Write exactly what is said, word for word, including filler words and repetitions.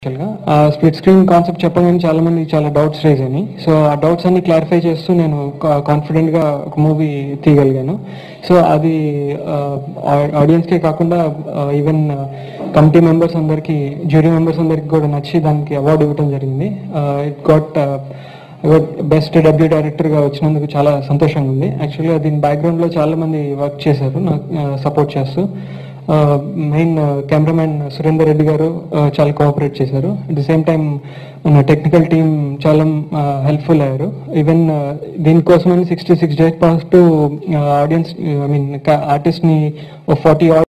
Split screen concept చెప్పగానే చాలా మంది చాలా డౌట్స్ రేజ్ అయినాయి. సో ఆ డౌట్స్ అన్ని క్లారిఫై చేస్తూ నేను కాన్ఫిడెంట్ గా ఒక మూవీ తీయగలిగాను. సో అది ఆడియన్స్కే కాకుండా ఈవెన్ కమిటీ మెంబర్స్ అందరికి, జ్యూరీ మెంబర్స్ అందరికి కూడా నచ్చి దానికి అవార్డు ఇవ్వడం జరిగింది. It got best debut director గా వచ్చినందుకు చాలా సంతోషంగా ఉంది. యాక్చువల్గా దీని బ్యాక్గ్రౌండ్ లో చాలా మంది వర్క్ చేశారు నాకు సపోర్ట్ చేస్తూ. మెయిన్ కెమెరామెన్ సురేందర్ రెడ్డి గారు చాలా కోఆపరేట్ చేశారు. అట్ ది సేమ్ టైం మన టెక్నికల్ టీమ్ చాలా హెల్ప్ఫుల్ అయ్యారు. ఈవెన్ దీనికోసమని సిక్స్టీ సిక్స్ డేస్ పాటు ఆడియన్స్ ఐ మీన్ ఆర్టిస్ట్ ని ఫార్టీ